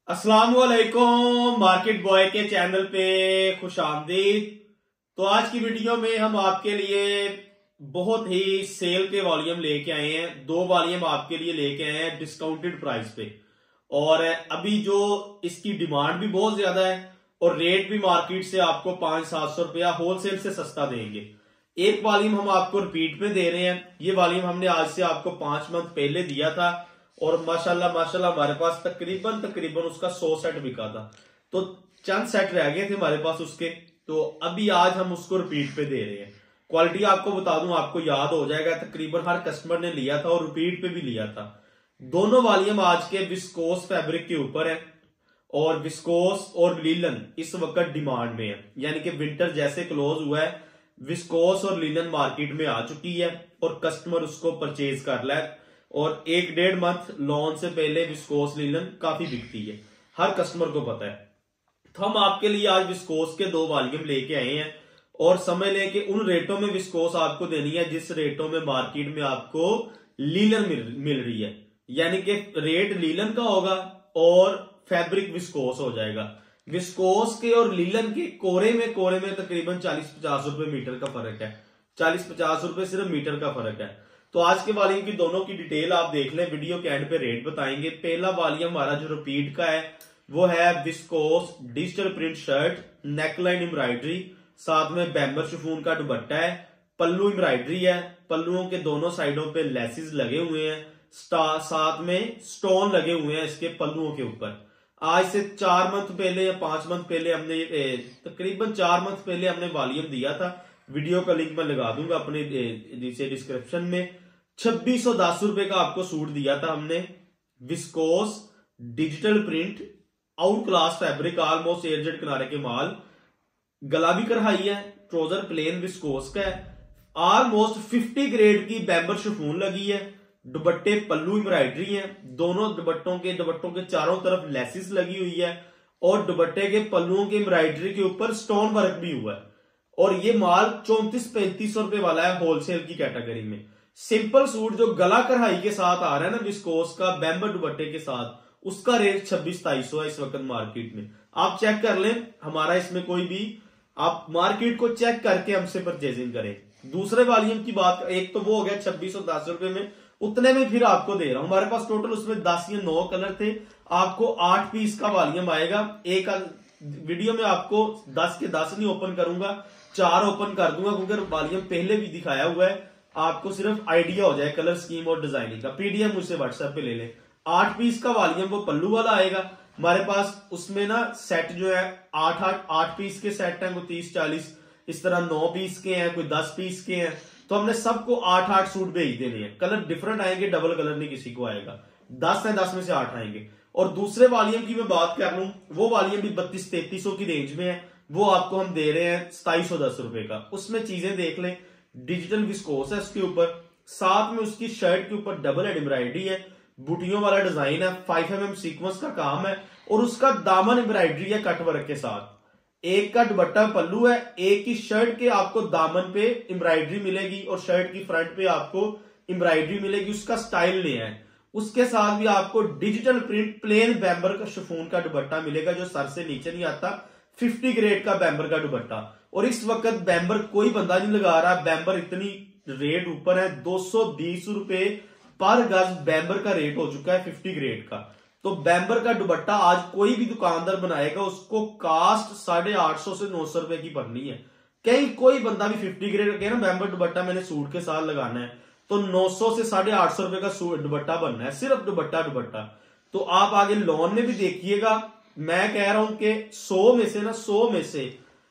अस्सलाम वालेकुम। Market boy के चैनल पे खुश आमदीद। तो आज की वीडियो में हम आपके लिए बहुत ही सेल के वॉल्यूम लेके आए हैं। दो वॉल्यूम आपके लिए लेके आए हैं डिस्काउंटेड प्राइस पे। और अभी जो इसकी डिमांड भी बहुत ज्यादा है और रेट भी मार्केट से आपको 500-700 रुपया होलसेल से सस्ता देंगे। एक वॉल्यूम हम आपको रिपीट में दे रहे हैं। ये वॉल्यूम हमने आज से आपको 5 मंथ पहले दिया था और माशाल्लाह माशाल्लाह हमारे पास तकरीबन उसका 100 सेट बिका था। तो चंद सेट रह गए थे हमारे पास उसके, तो अभी आज हम उसको रिपीट पे दे रहे हैं। क्वालिटी आपको बता दूं, आपको याद हो जाएगा, तकरीबन हर कस्टमर ने लिया था और रिपीट पे भी लिया था। दोनों वॉल्यूम आज के विस्कोस फैब्रिक के ऊपर है और विस्कोस और लीलन इस वक्त डिमांड में है। यानी कि विंटर जैसे क्लोज हुआ है, विस्कोस और लीलन मार्केट में आ चुकी है और कस्टमर उसको परचेज कर रहा है। और 1-1.5 मंथ लॉन्च से पहले विस्कोस लीलन काफी बिकती है, हर कस्टमर को पता है। तो हम आपके लिए आज विस्कोस के दो वॉल्यूम लेके आए हैं और समझ लें कि उन रेटों में विस्कोस आपको देनी है जिस रेटों में मार्केट में आपको लीलन मिल रही है। यानी कि रेट लीलन का होगा और फैब्रिक विस्कोस हो जाएगा। विस्कोस के और लीलन के कोरे में तकरीबन 40-50 रुपए मीटर का फर्क है। 40-50 रुपए सिर्फ मीटर का फर्क है। तो आज के वॉल्यूम की दोनों की डिटेल आप देख लें, वीडियो के एंड पे रेट बताएंगे। पहला वॉल्यूम हमारा जो रिपीट का है वो है viscose digital print shirt, neckline embroidery, साथ में बैम्बर शिफॉन का दुपट्टा है, पल्लू एम्ब्रॉयडरी है, पल्लुओं के दोनों साइडों पे लेसेस लगे हुए हैं, साथ में स्टोन लगे हुए हैं इसके पल्लुओं के ऊपर। आज से 4 मंथ पहले या 5 मंथ पहले हमने तकरीबन 4 मंथ पहले हमने वॉल्यूम दिया था। वीडियो का लिंक मैं लगा दूंगा अपने नीचे डिस्क्रिप्शन में। 2610 रुपए का आपको सूट दिया था हमने। Viscose digital print out class fabric, almost air jet किनारे के माल, गला भी कढ़ाई है, ट्राउजर प्लेन विस्कोस का है, ऑलमोस्ट 50 ग्रेड की बैम्बर शिफॉन लगी है, दुपट्टे पल्लू एम्ब्रॉयडरी है, दोनों दुपट्टों के चारों तरफ लेसिस लगी हुई है और दुपट्टे के पल्लुओं के एम्ब्रॉयडरी के ऊपर स्टोन वर्क भी हुआ है। और ये माल 3400-3500 रुपए वाला है होलसेल की कैटेगरी में। सिंपल सूट जो गला कढ़ाई के साथ आ रहा है ना विस्कोस का बैम्बर दुपट्टे के साथ, उसका रेट 2600-2700 है इस वक्त मार्केट में। आप चेक कर लें, हमारा इसमें कोई भी, आप मार्केट को चेक करके हमसे परचेजिंग करें। दूसरे वॉल्यूम की बात, एक तो वो हो गया 2610 रुपए में, उतने में फिर आपको दे रहा हूं। हमारे पास टोटल उसमें 10 या 9 कलर थे, आपको 8 पीस का वॉल्यूम आएगा। एक वीडियो में आपको 10 के 10 नहीं ओपन करूंगा, 4 ओपन कर दूंगा क्योंकि वॉल्यूम पहले भी दिखाया हुआ है, आपको सिर्फ आइडिया हो जाए कलर स्कीम और डिजाइनिंग का। पीडीएफ मुझसे व्हाट्सएप पे ले लें। 8 पीस का वॉल्यूम वो पल्लू वाला आएगा हमारे पास। उसमें ना सेट जो है 8 पीस के सेट हैं, कोई 30-40 इस तरह 9 पीस के हैं, कोई 10 पीस के हैं। तो हमने सबको 8-8 सूट भेज देने हैं। कलर डिफरेंट आएंगे, डबल कलर नहीं किसी को आएगा। 10 है, 10 में से 8 आएंगे। और दूसरे वॉल्यूम की मैं बात कर लूं, वो वॉल्यूम भी 3200-3300 की रेंज में है, वो आपको हम दे रहे हैं 2710 रुपए का। उसमें चीजें देख लें, डिजिटल विस्कोस है उसके ऊपर, साथ में उसकी शर्ट के ऊपर डबल हेड एम्ब्रॉयडरी है, बूटियों वाला डिजाइन है, 5mm सीक्वेंस का काम है और उसका दामन एम्ब्रॉयडरी है कट वर्क के साथ। एक का दुपट्टा पल्लू है, एक की शर्ट के आपको दामन पे एम्ब्रॉयडरी मिलेगी और शर्ट की फ्रंट पे आपको एम्ब्रॉयडरी मिलेगी। उसका स्टाइल नया है। उसके साथ भी आपको डिजिटल प्रिंट प्लेन बैम्बर का शिफॉन का दुपट्टा मिलेगा जो सर से नीचे नहीं आता, 50 ग्रेड का बैम्बर का दुपट्टा। और इस वक्त बैम्बर कोई बंदा नहीं लगा रहा, बैम्बर इतनी रेट ऊपर है, 220 रुपए पर गज बैम्बर का रेट हो चुका है 50 ग्रेड का। तो बैम्बर का दुपट्टा आज कोई भी दुकानदार बनाएगा, उसको कास्ट 850 से 900 रुपए की पड़नी है। कहीं कोई बंदा भी 50 ग्रेड के ना बैम्बर दुपट्टा मैंने सूट के साथ लगाना है तो 900 से 850 रुपए का सूट दुपट्टा बनना है, सिर्फ दुपट्टा। तो आप आगे लॉन में भी देखिएगा, मैं कह रहा हूं कि 100 में से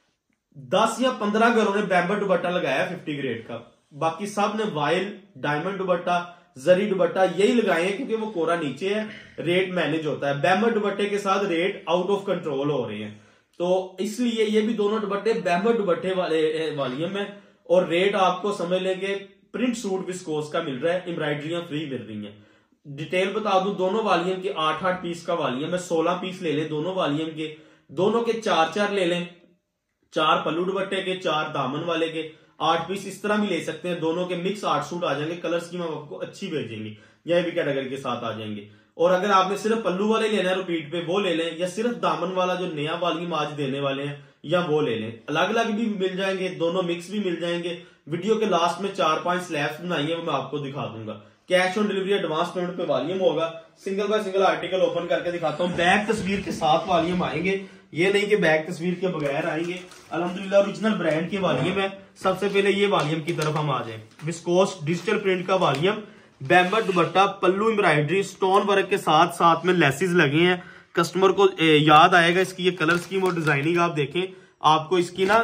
10 या 15 घरों ने बैम्बर दुपट्टा लगाया 50 ग्रेड का। बाकी सब ने वाइल, डायमंड दुपट्टा, जरी दुपट्टा यही लगाए हैं क्योंकि वो कोरा नीचे है, रेट मैनेज होता है। बैम्बर दुपट्टे के साथ रेट आउट ऑफ कंट्रोल हो रहे हैं, तो इसलिए ये भी दोनों दुपट्टे बैम्बर दुपट्टे वाले वॉल्यूम है। और रेट आपको समझ लेंगे प्रिंट सूट विस्कोस का मिल रहा है, एम्ब्रॉयडरियां फ्री मिल रही हैं। डिटेल बता दूं, दोनों वॉल्यूम के 8-8 पीस का वॉल्यूम है, 16 पीस ले लें दोनों वॉल्यूम के, दोनों के 4-4 ले लें, 4 पल्लू दुपट्टे के, 4 दामन वाले के, 8 पीस इस तरह भी ले सकते हैं। दोनों के मिक्स 8 सूट आ जाएंगे, कलर स्कीम हम आपको अच्छी भेजेंगे, यह भी कैटेगरी के साथ आ जाएंगे। और अगर आपने सिर्फ पल्लू वाले लेना है रिपीट पे वो ले लें, या सिर्फ दामन वाला जो नया वॉल्यूम आज देने वाले हैं या वो ले लें। अलग अलग भी मिल जाएंगे, दोनों मिक्स भी मिल जाएंगे। वीडियो के लास्ट में 4-5 स्लैब्स बनाई है, वो मैं आपको दिखा दूंगा। Cash on delivery advance payment पे वॉल्यूम होगा। Single by single article open करके दिखाता हूँ। बैक तस्वीर के साथ वॉल्यूम आएंगे, ये नहीं कि बैक तस्वीर के बगैर आएंगे। अल्हम्दुलिल्लाह ओरिजिनल ब्रांड के वॉल्यूम है। सबसे पहले ये वॉल्यूम की तरफ हम आ जाए। विस्कोस डिजिटल प्रिंट का वॉल्यूम, बैम्बर dupatta, pallu embroidery, stone work के साथ साथ में लेसेस लगे हैं। कस्टमर को याद आएगा इसकी ये कलर स्कीम और डिजाइनिंग। आप देखें, आपको इसकी ना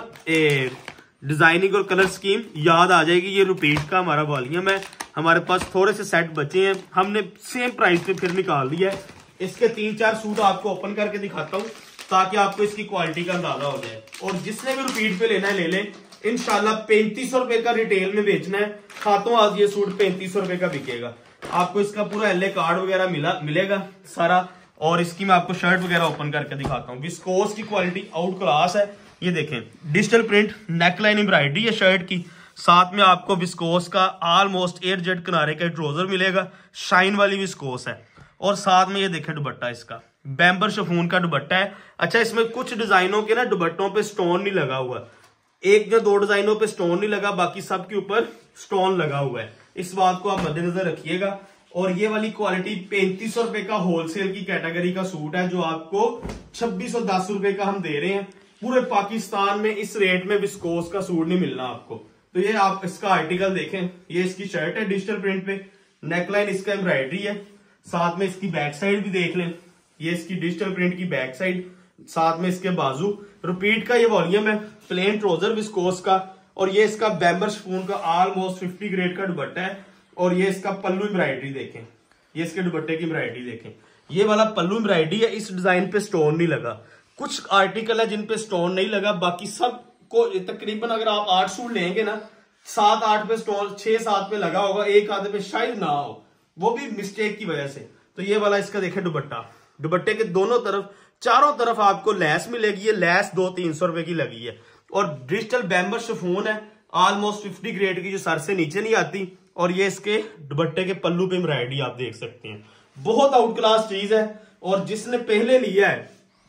डिजाइनिंग और कलर स्कीम याद आ जाएगी। ये रिपीट का हमारा वॉल्यूम है। हमारे पास थोड़े से सेट बचे हैं, हमने सेम प्राइस पे फिर निकाल दिया है। इसके 3-4 सूट आपको ओपन करके दिखाता हूँ ताकि आपको इसकी क्वालिटी का अंदाजा हो जाए। और जिसने भी रिपीट पे लेना है ले लें। इंशाल्लाह 3500 रुपए का रिटेल में बेचना है। खातों आज ये सूट 3500 रुपए का बिकेगा। आपको इसका पूरा एलए कार्ड वगैरह मिलेगा सारा। और इसकी मैं आपको शर्ट वगैरह ओपन करके दिखाता हूँ। विस्कोस की क्वालिटी आउट क्लास है। ये देखें, डिजिटल प्रिंट नेकलाइन एम्ब्रॉयडरी है शर्ट की। साथ में आपको विस्कोस का ऑलमोस्ट एयर जेट किनारे का ट्राउजर मिलेगा, शाइन वाली विस्कोस है। और साथ में ये देखें दुपट्टा, इसका बैम्बर शिफॉन का दुपट्टा है। अच्छा, इसमें कुछ डिजाइनों के ना दुपट्टों पे स्टोन नहीं लगा हुआ, 1 या 2 डिजाइनों पे स्टोन नहीं लगा, बाकी सब के ऊपर स्टोन लगा हुआ है। इस बात को आप मद्देनजर रखिएगा। और ये वाली क्वालिटी 3500 रुपए का होलसेल की कैटेगरी का सूट है, जो आपको 2610 रुपए का हम दे रहे हैं। पूरे पाकिस्तान में इस रेट में विस्कोस का सूट नहीं मिलना आपको। तो ये आप इसका आर्टिकल देखें, ये इसकी शर्ट है डिजिटल प्रिंट पे, नेकलाइन इसका एम्ब्रॉयडरी है। साथ में इसकी बैक साइड भी देख लें, ये इसकी डिजिटल प्रिंट की बैक साइड, साथ में इसके बाजू। रिपीट का ये वॉल्यूम है, प्लेन ट्राउजर विस्कोस का। और ये इसका बैम्बर शिफॉन का ऑलमोस्ट 50 ग्रेड का दुपट्टा है। और ये इसका पल्लू एम्ब्रॉयडरी देखें, ये इसके दुपट्टे की एम्ब्रॉयडरी देखें। ये वाला पल्लू एम्ब्रॉयडरी है, इस डिजाइन पे स्टोन नहीं लगा। कुछ आर्टिकल है जिन पे स्टोन नहीं लगा, बाकी सब को तकरीबन अगर आप 8 सूट लेंगे ना, 7-8 पे स्टोन, 6-7 पे लगा होगा, एक आधे पे शायद ना हो, वो भी मिस्टेक की वजह से। तो ये वाला इसका देखे दुपट्टा, दुपट्टे के दोनों तरफ, चारों तरफ आपको लेस मिलेगी। ये लेस 200-300 रुपए की लगी है। और डिजिटल बैम्बर शिफॉन है, ऑलमोस्ट 50 ग्रेड की, जो सर से नीचे नहीं आती। और ये इसके दुपट्टे के पल्लू पे एम्ब्रॉयडरी आप देख सकते हैं। बहुत आउट क्लास चीज है। और जिसने पहले लिया है,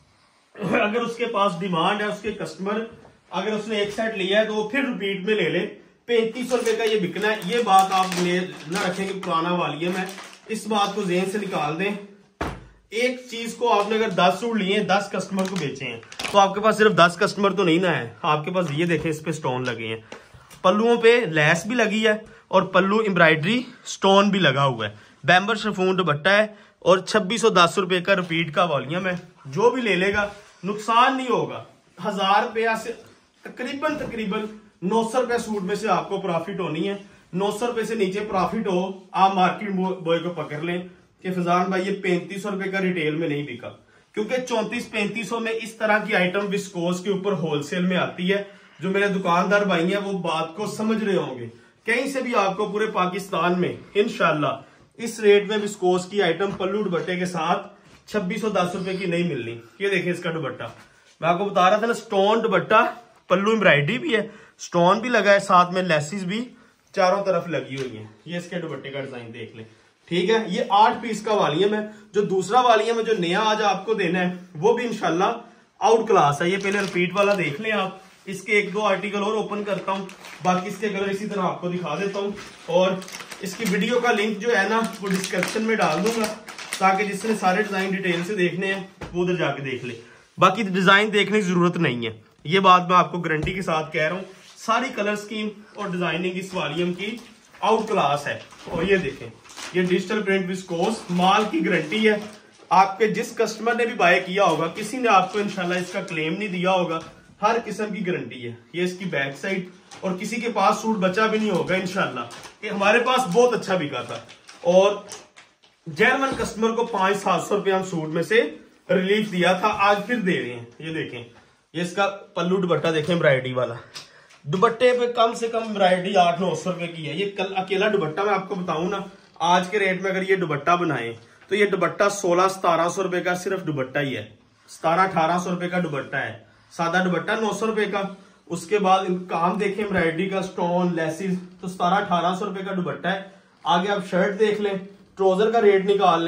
अगर उसके पास डिमांड है, उसके कस्टमर अगर उसने एक सेट लिया है तो वो फिर रिपीट में ले ले। 3500 रुपए का ये बिकना है। ये बात आप ना रखेंगे पुराना वॉल्यूम है, इस बात को ज़हन से निकाल दें। एक चीज को आपने अगर 10 सूट लिए, 10 कस्टमर को बेचे हैं, तो आपके पास सिर्फ 10 कस्टमर तो नहीं ना है, आपके पास ये देखें, इस पे स्टोन लगे हैं, पल्लुओं पे लेस भी लगी है और पल्लू एम्ब्रॉयडरी स्टोन भी लगा हुआ है। बैम्बर शिफॉन दुपट्टा है और 2610 रुपए का रिपीट का वॉल्यूम है। जो भी ले लेगा नुकसान नहीं होगा। 1000 रुपया से तकरीबन 900 रुपए सूट में से आपको प्रॉफिट होनी है। 900 रुपए से नीचे प्रॉफिट हो, आप मार्केट बॉय को पकड़ लें कि फैजान भाई ये 3500 रुपए का रिटेल में नहीं बिका, क्योंकि 3400-3500 में इस तरह की आइटम विस्कोस के ऊपर होलसेल में आती है। जो मेरे दुकानदार भाई हैं वो बात को समझ रहे होंगे। कहीं से भी आपको पूरे पाकिस्तान में इंशाल्लाह इस रेट में विस्कोस की आइटम पल्लू दुपट्टे के साथ 2610 रुपए की नहीं मिलनी। ये देखिए इसका दुपट्टा, मैं आपको बता रहा था ना, स्टोन दुपट्टा, पल्लू एम्ब्रॉयडरी भी है, स्टोन भी लगा है, साथ में लेसिस भी चारों तरफ लगी हुई है। ये इसके दुपट्टे का डिजाइन देख लें, ठीक है। ये 8 पीस का वॉल्यूम है। जो दूसरा वॉल्यूम है जो नया आज आपको देना है वो भी इंशाल्लाह आउट क्लास है। ये पहले रिपीट वाला देख लें आप, इसके 1-2 आर्टिकल और ओपन करता हूं, बाकी इसके कलर इसी तरह आपको दिखा देता हूं। और इसकी वीडियो का लिंक जो है ना वो डिस्क्रिप्शन में डाल दूंगा, ताकि जिसने सारे डिजाइन डिटेल से देखने हैं वो उधर जाके देख ले। बाकी डिजाइन देखने की जरूरत नहीं है, ये बात मैं आपको गारंटी के साथ कह रहा हूँ। सारी कलर स्कीम और डिजाइनिंग इस वॉल्यूम की आउट क्लास है। और ये देखें, ये डिजिटल प्रिंट विस्कोस, माल की गारंटी है। आपके जिस कस्टमर ने भी बाय किया होगा, किसी ने आपको इंशाल्लाह इसका क्लेम नहीं दिया होगा, हर किस्म की गारंटी है। ये इसकी बैक साइड, और किसी के पास सूट बचा भी नहीं होगा इंशाल्लाह, कि हमारे पास बहुत अच्छा बिका था। और जर्मन कस्टमर को 500-700 रुपये हम सूट में से रिलीफ दिया था, आज फिर दे रहे हैं। ये देखें, ये इसका पल्लू दुपट्टा देखें, एम्ब्रॉयडरी वाला दुपट्टे पे कम से कम एम्ब्रॉयडरी 800-900 रुपए की है। ये कल अकेला दुपट्टा मैं आपको बताऊं ना, आज के रेट में अगर ये दुपट्टा बनाए तो ये दुपट्टा 1600-1700 रुपए का सिर्फ दुपट्टा ही है। 1700-1800 रुपए का दुपट्टा है, सादा दुपट्टा 900 रुपए का। उसके बाद काम देखें एम्ब्रॉयडरी का, स्टोन लेसिस, तो 1700-1800 रुपए का दुपट्टा है। आगे आप शर्ट देख लें, ट्राउजर का रेट निकाल लें,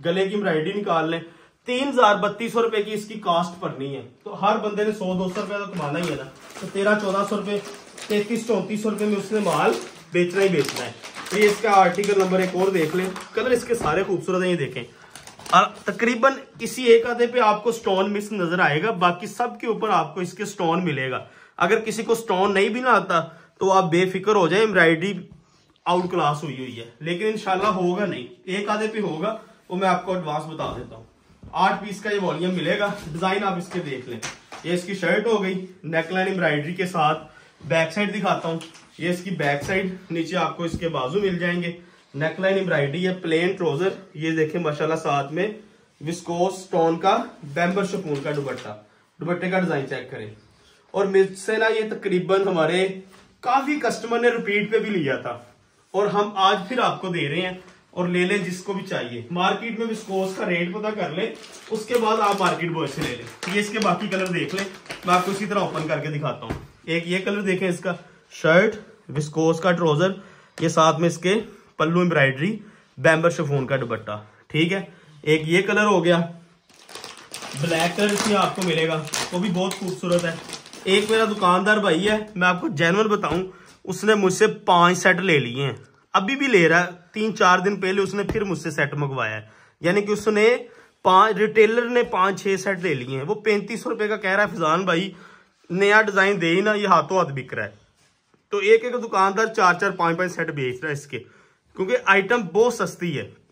गले की एम्ब्रॉयडरी निकाल लें। 3000-3200 रुपए की इसकी कास्ट पड़नी है। तो हर बंदे ने 100-200 रुपए तो कमाना ही है ना। तो 1300-1400 रुपए, 3300-3400 रुपए में उसने माल बेचना ही बेचना है। तो ये इसका आर्टिकल नंबर एक और देख लें। कलर इसके सारे खूबसूरत हैं, ये देखें। और तकरीबन किसी एक आधे पे आपको स्टोन मिस नजर आएगा, बाकी सब के ऊपर आपको इसके स्टोन मिलेगा। अगर किसी को स्टोन नहीं भी ना आता तो आप बेफिक्र हो जाए, एम्ब्रॉयडरी आउट क्लास हुई है। लेकिन इंशाल्लाह होगा नहीं, एक आधे पे होगा, वो मैं आपको एडवांस बता देता हूँ। 8 पीस का ये वॉल्यूम मिलेगा। डिजाइन आप इसके देख लें। ये इसकी शर्ट हो गई नेकलाइन एम्ब्रॉयडरी के साथ। बैक साइड दिखाता हूँ, ये इसकी बैक साइड, नीचे आपको इसके बाजू मिल जाएंगे। नेकलाइन एम्ब्रॉयडरी है, प्लेन ट्राउजर। ये देखें माशाल्लाह, साथ में विस्कोस स्टोन का बैम्बर शिफॉन का दुपट्टा। दुपट्टे का डिजाइन चेक करें। और मुझसे ना ये तकरीबन हमारे काफी कस्टमर ने रिपीट पे भी लिया था, और हम आज फिर आपको दे रहे हैं। और ले लें जिसको भी चाहिए। मार्केट में विस्कोस का रेट पता कर लें, उसके बाद आप मार्केट बॉय से ले लें। ये इसके बाकी कलर देख लें, मैं आपको इसी तरह ओपन करके दिखाता हूँ। एक ये कलर देखें, इसका शर्ट विस्कोस का ट्राउजर, ये साथ में इसके पल्लू एम्ब्रॉयडरी, बैम्बर शिफॉन का दुपट्टा। ठीक है, एक ये कलर हो गया, ब्लैक कलर इसमें आपको मिलेगा, वो भी बहुत खूबसूरत है। एक मेरा दुकानदार भाई है, मैं आपको जेन्युइन बताऊं, उसने मुझसे 5 सेट ले लिए हैं, अभी भी ले रहा है। 3-4 दिन पहले उसने फिर मुझसे सेट मंगवाया है, यानी कि उसने रिटेलर ने 5-6 सेट ले लिए हैं। वो 3500 रुपए का कह रहा है फिजान भाई, नया डिजाइन दे ही ना, ये हाथों हाथ बिक रहा है। तो एक एक दुकानदार 4-4, 5-5 सेट बेच रहा है इसके, क्योंकि आइटम बहुत सस्ती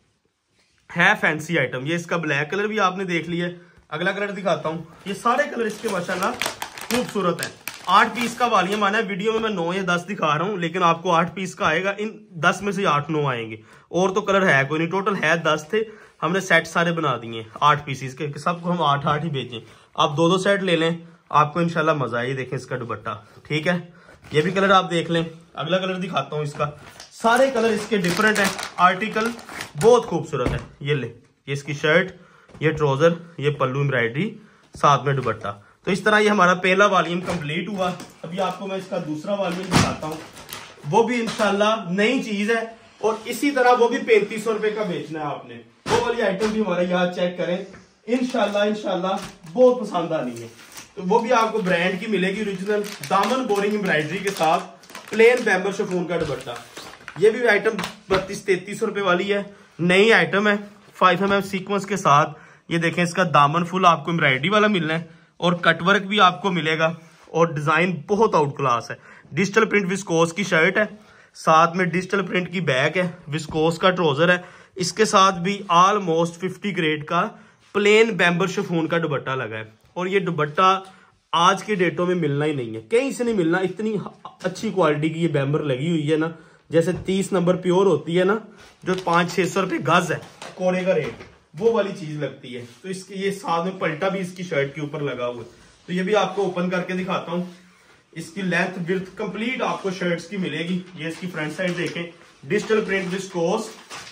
है फैंसी आइटम। ये इसका ब्लैक कलर भी आपने देख लिया। अगला कलर दिखाता हूँ। ये सारे कलर इसके माशाल्लाह खूबसूरत है। 8 पीस का वॉल्यूम आना है। वीडियो में मैं 9 या 10 दिखा रहा हूँ, लेकिन आपको 8 पीस का आएगा। इन 10 में से 8-9 आएंगे, और तो कलर है कोई नहीं। टोटल है 10 थे, हमने सेट सारे बना दिए 8 पीसीस के, सबको हम 8-8 ही बेचें। आप 2-2 सेट ले लें, आपको इंशाल्लाह मजा आए। देखिए इसका दुपट्टा, ठीक है, ये भी कलर आप देख लें। अगला कलर दिखाता हूँ इसका। सारे कलर इसके डिफरेंट है। आर्टिकल बहुत खूबसूरत है। ये ले, ये इसकी शर्ट, ये ट्राउजर, ये पल्लू एम्ब्रॉयडरी, साथ में दुपट्टा। तो इस तरह ये हमारा पहला वॉल्यूम कंप्लीट हुआ। अभी आपको मैं इसका दूसरा वॉल्यूम दिखाता हूँ, वो भी इंशाल्लाह नई चीज है, और इसी तरह वो भी 3500 रुपए का बेचना है आपने। वो वाली आइटम भी हमारे यहाँ चेक करें, इंशाल्लाह बहुत पसंद आनी है। तो वो भी आपको ब्रांड की मिलेगी, ओरिजिनल दामन बोरिंग एम्ब्रॉयडरी के साथ प्लेन बैम्बर शिफॉन का दुपट्टा। ये भी आइटम 3200-3300 रुपए वाली है, नई आइटम है 5mm सीक्वेंस के साथ। ये देखें, इसका दामन फुल आपको एम्ब्रॉयडरी वाला मिलना है, और कटवर्क भी आपको मिलेगा, और डिजाइन बहुत आउट क्लास है। डिजिटल प्रिंट विस्कोस की शर्ट है, साथ में डिजिटल प्रिंट की बैग है, विस्कोस का ट्राउजर है, इसके साथ भी ऑलमोस्ट 50 ग्रेड का प्लेन बैम्बर शिफॉन का दुपट्टा लगा है। और ये दुपट्टा आज के डेटों में मिलना ही नहीं है, कहीं से नहीं मिलना। इतनी अच्छी क्वालिटी की ये बैम्बर लगी हुई है ना, जैसे 30 नंबर प्योर होती है ना, जो 500-600 रुपए गज है कोरे का रेट, वो वाली चीज लगती है। तो इसके ये साथ में पलटा भी इसकी शर्ट के ऊपर लगा हुआ है। तो ये भी आपको ओपन करके दिखाता हूँ। इसकी लेंथ विड्थ कंप्लीट आपको शर्ट्स की मिलेगी। ये इसकी फ्रंट साइड देखें, डिजिटल प्रिंट विस्कोस।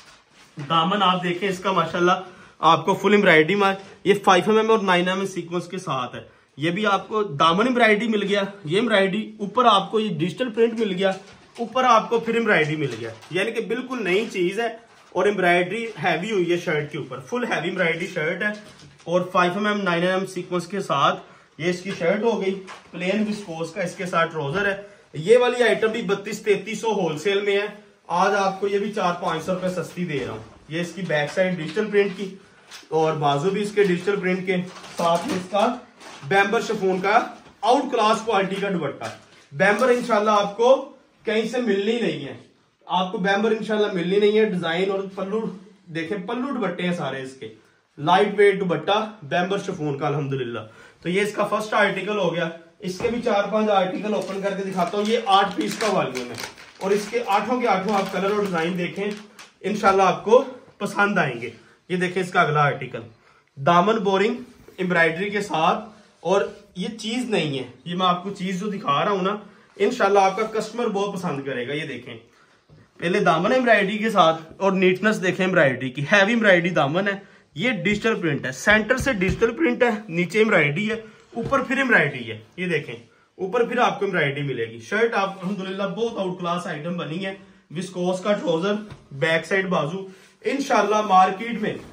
दामन आप देखें इसका माशाल्लाह आपको फुल एम्ब्रॉयडरी में, ये 5mm और 9mm सीक्वेंस के साथ है। ये भी आपको दामन एम्ब्रॉयडरी मिल गया, ये एम्ब्रॉयडरी ऊपर आपको ये डिजिटल प्रिंट मिल गया, ऊपर आपको फिर एम्ब्रॉयडरी मिल गया, यानी कि बिल्कुल नई चीज है। और एम्ब्रॉयडरी हैवी हुई है शर्ट के ऊपर, फुल हैवी एम्ब्रॉयडरी शर्ट है, और 5mm 9mm सीक्वेंस के साथ ये इसकी शर्ट हो गई, प्लेन विस्कोस का इसके साथ ट्राउजर है। ये वाली आइटम भी 3200-3300 होलसेल में है, आज आपको ये भी 400-500 रुपए सस्ती दे रहा हूँ। ये इसकी बैक साइड डिजिटल प्रिंट की, और बाजू भी इसके डिजिटल प्रिंट के, साथ में इसका बैम्बर शिफॉन का आउट क्लास क्वालिटी का दुपट्टा। बैम्बर इंशाल्लाह आपको कहीं से मिलनी नहीं है, आपको बैम्बर इंशाल्लाह मिलनी नहीं है। डिजाइन और पल्लू देखें, पल्लू दुपट्टे हैं सारे इसके, लाइट वेट दुपट्टा बैम्बर शिफॉन का अल्हम्दुलिल्लाह। तो ये इसका फर्स्ट आर्टिकल हो गया। इसके भी 4-5 आर्टिकल ओपन करके दिखाता हूँ। ये 8 पीस का वॉल्यूम है, और इसके 8 के 8 आप कलर और डिजाइन देखें, इंशाल्लाह आपको पसंद आएंगे। ये देखें इसका अगला आर्टिकल, दामन बोरिंग एम्ब्रॉयडरी के साथ, और ये चीज नहीं है, ये मैं आपको चीज जो दिखा रहा हूं ना, इंशाल्लाह आपका कस्टमर बहुत पसंद करेगा। ये देखें, पहले दामन एम्ब्रॉयडरी के साथ, और नीटनेस देखें एम्ब्रॉयडरी की, हैवी एम्ब्रॉयडरी दामन है। ये डिजिटल प्रिंट है, सेंटर से डिजिटल प्रिंट है, नीचे एम्ब्रॉयडरी है, ऊपर फिर एम्ब्रॉयडरी है। ये देखें, ऊपर फिर आपको एम्ब्रॉयडरी मिलेगी। शर्ट आप अल्हम्दुलिल्लाह बहुत आउट क्लास आइटम बनी है। विस्कोस का ट्राउजर, बैक साइड बाजू, इंशाल्लाह मार्केट में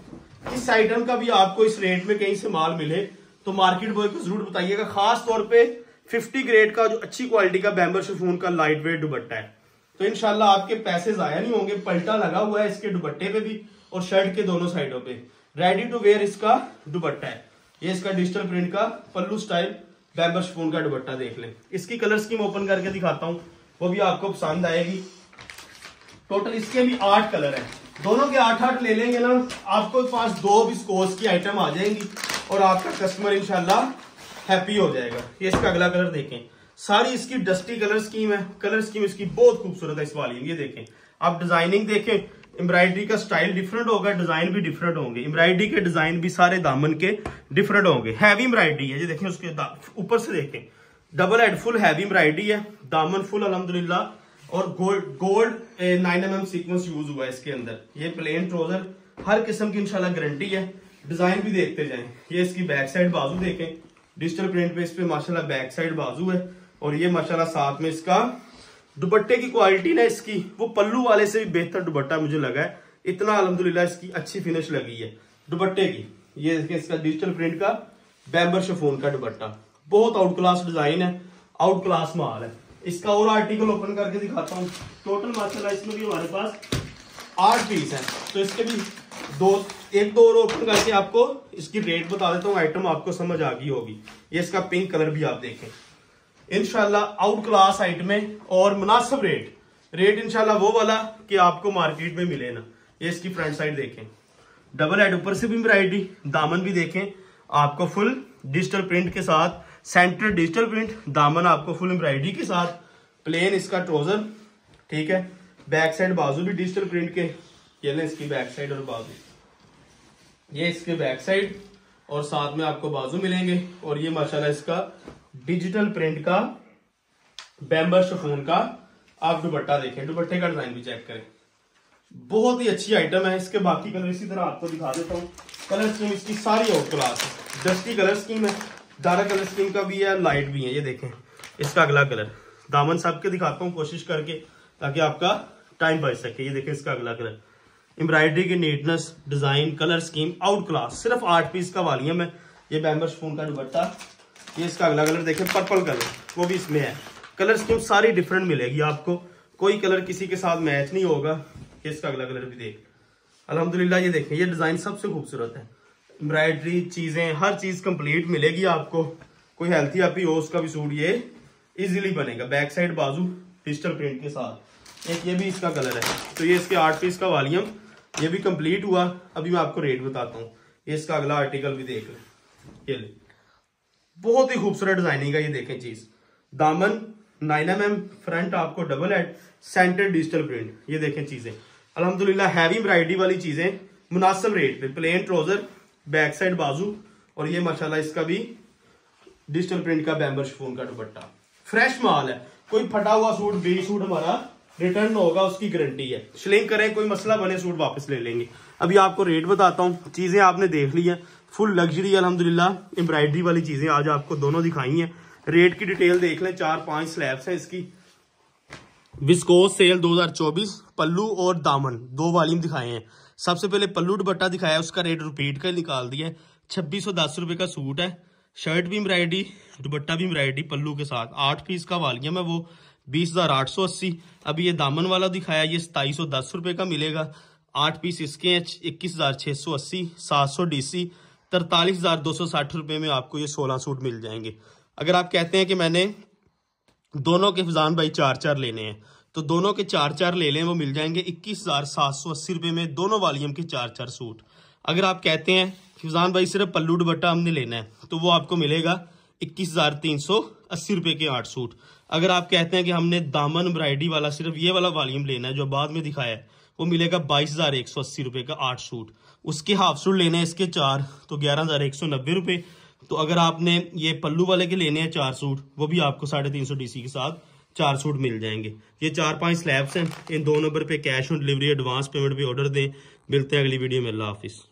इस आइटम का भी आपको इस रेट में कहीं से माल मिले तो मार्केट बॉय को जरूर बताइएगा। खास तौर पे 50 ग्रेड का जो अच्छी क्वालिटी का बैम्बर शिफॉन का लाइट वेट दुपट्टा है, तो इंशाल्लाह आपके पैसे जाया नहीं होंगे। पलटा लगा हुआ है इसके दुपट्टे पे भी और शर्ट के दोनों साइडों पे। रेडी टू वेयर इसका दुपट्टा है। ये इसका डिजिटल प्रिंट का पल्लू स्टाइल बैम्बर शिफॉन का दुपट्टा देख लें। इसकी कलर स्कीम ओपन करके दिखाता हूँ, वो भी आपको पसंद आएगी। टोटल इसके भी 8 कलर है, दोनों के 8-8 ले लेंगे ना, आपको पास 2 विस्कोस की आइटम आ जाएंगी और आपका कस्टमर इंशाल्लाह हैप्पी हो जाएगा। ये इसका अगला कलर देखें, सारी इसकी डस्टी कलर स्कीम है। कलर स्कीम इसकी बहुत खूबसूरत है इस वाली। ये देखें आप, डिजाइनिंग देखें, एम्ब्रॉयडरी का स्टाइल डिफरेंट होगा, डिजाइन भी डिफरेंट होंगे। एम्ब्रॉयडरी के डिजाइन भी सारे दामन के डिफरेंट होंगे। हैवी एम्ब्रॉयडरी है, ये देखें उसके ऊपर से देखें, double head full heavy embroidery है। दामन फुल अल्हम्दुलिल्लाह, और गोल्ड 9mm सीक्वेंस यूज हुआ है इसके अंदर। ये प्लेन ट्राउजर, हर किस्म की इंशाल्लाह गारंटी है। डिजाइन भी देखते जाएं। ये इसकी बैक साइड बाजू देखें, डिजिटल प्रिंट पे इस पे माशाल्लाह बैक साइड बाजू है। और ये माशाल्लाह साथ में इसका दुपट्टे की क्वालिटी ना इसकी वो पल्लू वाले से भी बेहतर दुपट्टा मुझे लगा है। इतना अल्हम्दुलिल्लाह इसकी अच्छी फिनिश लगी है दुपट्टे की। ये इसका डिजिटल प्रिंट का बैम्बर शिफॉन का दुपट्टा, बहुत आउट क्लास डिजाइन है, आउट क्लास माल है। इसका और आर्टिकल ओपन करके दिखाता हूँ। टोटल माशाल्लाह इसमें भी हमारे पास 8 पीस है, तो इसके भी एक दो और ओपन करके आपको इसकी रेट बता देता हूँ, आइटम आपको समझ आ गई होगी। ये इसका पिंक कलर भी आप देखें, इंशाल्लाह आउट क्लास आइटम है और मुनासिब रेट इंशाल्लाह वो वाला कि आपको मार्केट में मिले ना। ये इसकी फ्रंट साइड देखें, डबल हेड ऊपर से भी एम्ब्रॉयडरी, दामन भी देखें आपको फुल डिजिटल प्रिंट के साथ, सेंटर डिजिटल प्रिंट, दामन आपको फुल एम्ब्रॉयडरी के साथ, प्लेन इसका ट्राउजर, ठीक है। बैक साइड बाजू भी डिजिटल प्रिंट के, ये लें इसकी बैक साइड और बाजू, ये इसके बैक साइड और साथ में आपको बाजू मिलेंगे। और ये माशाल्लाह इसका डिजिटल प्रिंट का बैम्बर शिफॉन का आप दुपट्टा देखें, दुपट्टे का डिजाइन भी चेक करें, बहुत ही अच्छी आइटम है। इसके बाकी कलर इसी तरह आपको दिखा देता हूँ। कलर स्कीम इसकी सारी आउट क्लास है, डस्टी कलर स्कीम है, डार्क कलर स्कीम का भी है, लाइट भी है। ये देखें इसका अगला कलर, दामन साहब के दिखाता हूँ कोशिश करके ताकि आपका टाइम बच सके। ये देखें इसका अगला कलर, एम्ब्रॉयडरी की neatness, design, colour scheme out class. सिर्फ 8 पीस का वॉल्यूम है। ये बैम्बर शिफॉन का दुपट्टा, ये इसका अगला कलर देखें, पर्पल कलर, वो भी इसमें है। कलर स्कीम सारी डिफरेंट मिलेगी आपको, कोई कलर किसी के साथ मैच नहीं होगा। ये इसका अगला कलर भी देख, अल्हम्दुलिल्लाह। ये देखें, ये डिजाइन सबसे खूबसूरत है, एम्ब्रॉयडरी चीजें, हर चीज कंप्लीट मिलेगी आपको। कोई हेल्थी हैप्पी हो उसका भी सूट ये इजीली बनेगा। बैक साइड बाजू डिजिटल प्रिंट के साथ। एक ये भी इसका कलर है। तो ये इसके 8 पीस का वॉल्यूम, ये भी कंप्लीट हुआ। अभी मैं आपको रेट बताता हूँ। ये इसका अगला आर्टिकल भी देख लें, ये ले, बहुत ही खूबसूरत डिजाइनिंग है। ये देखें चीज, दामन 9mm, फ्रंट आपको double head, centre digital print. ये देखें चीजें अल्हम्दुलिल्लाह, हैवी एम्ब्रॉयडरी वाली चीजें मुनासिब रेट पे। प्लेन ट्राउजर, बैक साइड बाजू, और ये माशाल्लाह इसका भी डिजिटल प्रिंट का बैम्बर शिफॉन का दुपट्टा। फ्रेश माल है, कोई फटा हुआ सूट, बी सूट हमारा रिटर्न होगा, उसकी गारंटी है। श्लिंक करें, कोई मसला बने, सूट वापस ले लेंगे। अभी आपको रेट बताता हूँ। चीजें आपने देख ली है, फुल लग्जरी अल्हम्दुलिल्लाह, एम्ब्रॉयडरी वाली चीजें आज आपको दोनों दिखाई हैं। रेट की डिटेल देख लें, 4-5 स्लैब्स है इसकी। विस्कोस सेल 2024, पल्लू और दामन 2 वॉल्यूम दिखाए हैं। सबसे पहले पल्लू दुपट्टा दिखाया, उसका रेट रिपीट कर निकाल दिया है। 2610 रुपए का सूट है, शर्ट भी एम्ब्रॉयडरी, दुपट्टा भी एम्ब्रॉयडरी पल्लू के साथ। 8 पीस का वॉल्यूम है, वो 20,880। अभी ये दामन वाला दिखाया, ये 2710 रुपए का मिलेगा। 8 पीस इसके हैं, 21,680, 700 DC, 43,260 रुपए में आपको ये 16 सूट मिल जाएंगे। अगर आप कहते हैं कि मैंने दोनों के फजान भाई 4-4 लेने हैं, तो दोनों के 4-4 ले लें, वो मिल जाएंगे 21,780 रुपए में, दोनों वॉल्यूम के 4-4 सूट। अगर आप कहते हैं फजान भाई सिर्फ पल्लू दुपट्टा हमने लेना है, तो वो आपको मिलेगा 21,380 रुपए के 8 सूट। अगर आप कहते हैं कि हमने दामन एम्ब्रॉयडरी वाला सिर्फ ये वाला वॉल्यूम लेना है जो बाद में दिखाया है, वो मिलेगा 22,180 रुपए का 8 सूट। उसके हाफ सूट लेने हैं इसके 4, तो 11,190 रुपए। तो अगर आपने ये पल्लू वाले के लेने हैं 4 सूट, वो भी आपको 350 DC के साथ 4 सूट मिल जाएंगे। ये 4-5 स्लैब्स हैं। इन 2 नंबर पे cash on delivery, advance payment भी ऑर्डर दें। मिलते हैं अगली वीडियो में। अल्लाह हाफिज।